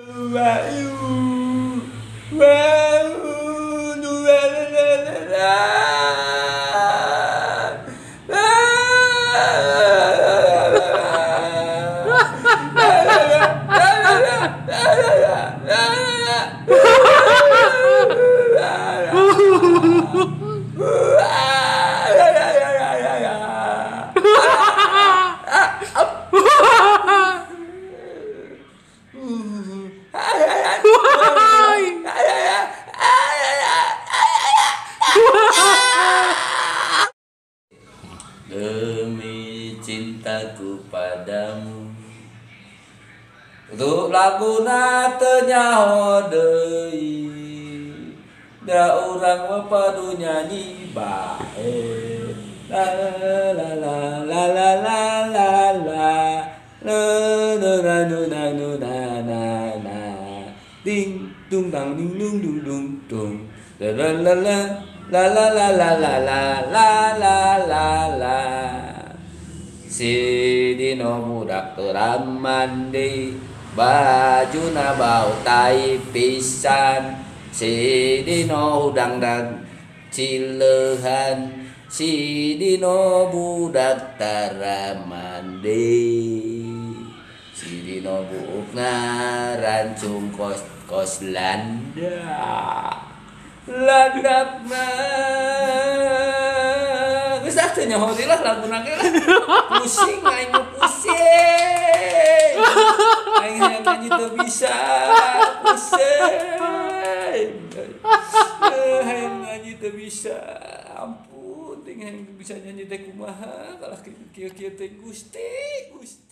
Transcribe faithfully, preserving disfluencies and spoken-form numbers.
Demi cintaku padamu, untuk lagu nate nyaho deui, da urang mah padu nyanyi bae. La la la la la la la la la la la la la la ding dung dang ding dung dung dung dung la la la la la la la la la la la la la. Si dino budak teuram mandi, bajuna bau tai pisan. Si dino udang dan cileuhan, si dino budak tara mandi. Si dino buukna rancung kos kos landa landapna. Geus ah teu nyaho deui lah laguna ge lah. Pusing aing mah pusing. Aing hayang nyanyi teu bisa, pusing. Eh hayang nyanyi teu bisa. Ampun, ting hayang bisa nyanyi teh kumaha kalah kieu-kieu teh Gusti, Gusti.